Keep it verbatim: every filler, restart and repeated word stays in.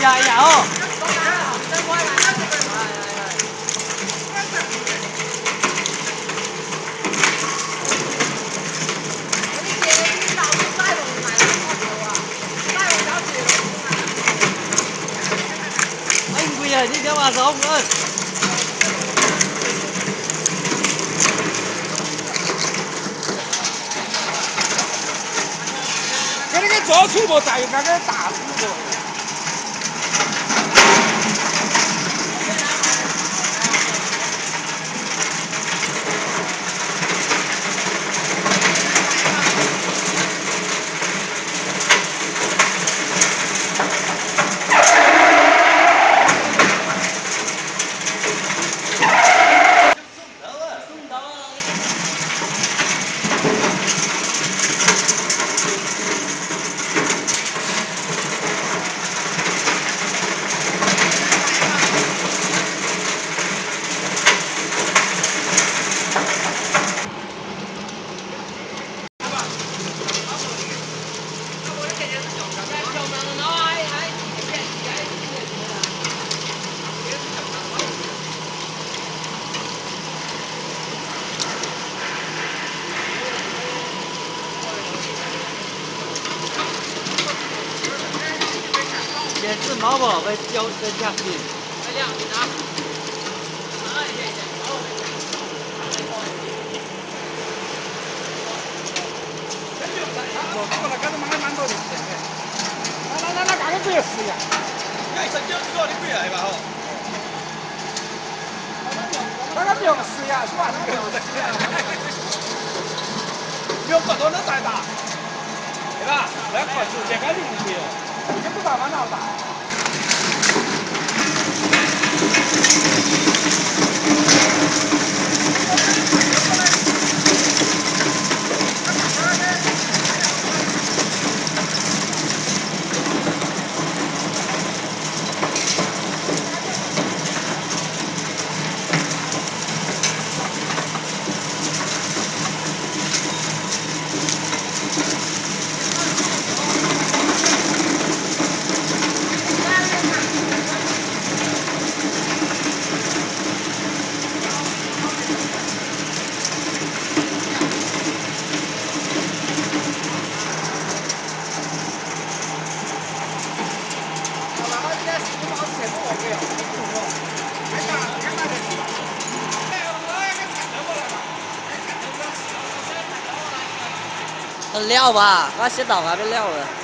呀呀哦！哎，贵啊！你点话少个。 给那个做出不在那个大师傅。 电视猫不被掉在下去。 哎呀，你拿。 我过来，刚才买蛮多零钱的。那那那那个不要死呀！ 哎，神经这个你不要吧吼？ 那个不用死呀，是吧？那个不死呀。 不用搞到那太大，对吧？那款直接干净就行。 也不打完那么大。 料吧，我先到那边料了。